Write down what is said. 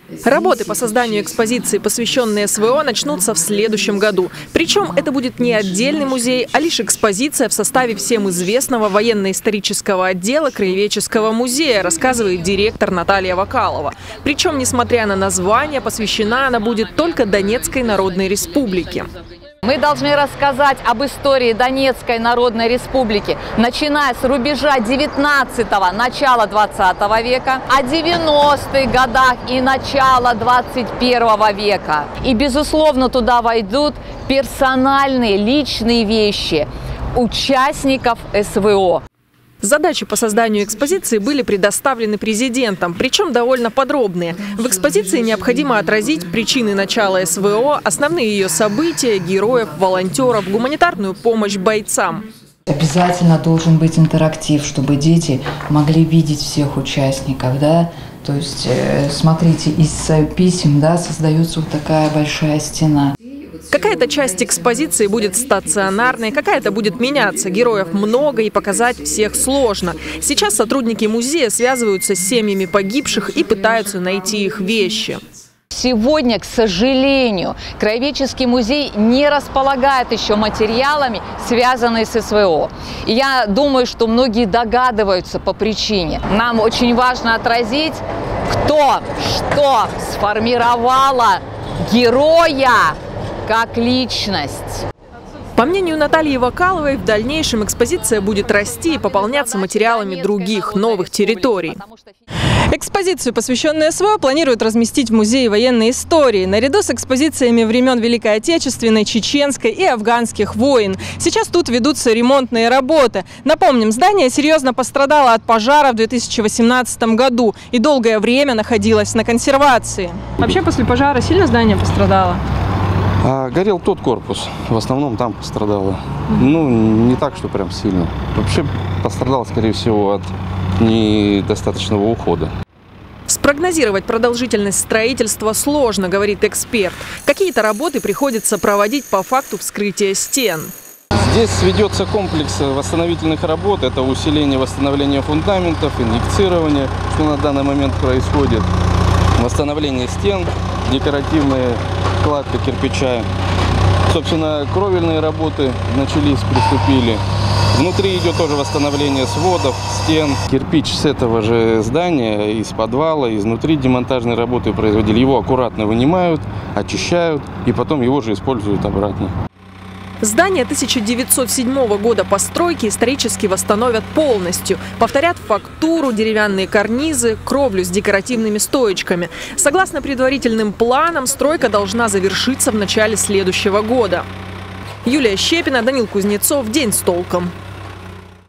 Работы по созданию экспозиции, посвященные СВО, начнутся в следующем году. Причем это будет не отдельный музей, а лишь экспозиция в составе всем известного военно-исторического отдела Краеведческого музея, рассказывает директор Наталья Вакалова. Причем, несмотря на название, посвящена она будет только Донецкой Народной Республике. Мы должны рассказать об истории Донецкой Народной Республики, начиная с рубежа 19-го, начала 20 века, о 90-х годах и начала 21 века. И, безусловно, туда войдут персональные, личные вещи участников СВО. Задачи по созданию экспозиции были предоставлены президентом, причем довольно подробные. В экспозиции необходимо отразить причины начала СВО, основные ее события, героев, волонтеров, гуманитарную помощь бойцам. Обязательно должен быть интерактив, чтобы дети могли видеть всех участников, да. То есть, смотрите, из писем, да, создается вот такая большая стена. Какая-то часть экспозиции будет стационарной, какая-то будет меняться. Героев много и показать всех сложно. Сейчас сотрудники музея связываются с семьями погибших и пытаются найти их вещи. Сегодня, к сожалению, Краеведческий музей не располагает еще материалами, связанными с СВО. И я думаю, что многие догадываются по причине. Нам очень важно отразить, кто, что сформировало героя как личность. По мнению Натальи Вакаловой, в дальнейшем экспозиция будет расти и пополняться материалами других, новых территорий. Экспозицию, посвященную СВО, планируют разместить в Музее военной истории, наряду с экспозициями времен Великой Отечественной, Чеченской и афганских войн. Сейчас тут ведутся ремонтные работы. Напомним, здание серьезно пострадало от пожара в 2018 году и долгое время находилось на консервации. Вообще после пожара сильно здание пострадало? Горел тот корпус, в основном там пострадало. Ну, не так, что прям сильно. Вообще пострадал, скорее всего, от недостаточного ухода. Спрогнозировать продолжительность строительства сложно, говорит эксперт. Какие-то работы приходится проводить по факту вскрытия стен. Здесь ведется комплекс восстановительных работ. Это усиление восстановления фундаментов, инъекцирование, что на данный момент происходит. Восстановление стен, декоративная кладка кирпича. Собственно, кровельные работы начались, приступили. Внутри идет тоже восстановление сводов, стен. Кирпич с этого же здания, из подвала, изнутри демонтажные работы производили. Его аккуратно вынимают, очищают и потом его же используют обратно. Здание 1907 года постройки исторически восстановят полностью. Повторят фактуру, деревянные карнизы, кровлю с декоративными стоечками. Согласно предварительным планам, стройка должна завершиться в начале следующего года. Юлия Щепина, Данил Кузнецов. День с толком.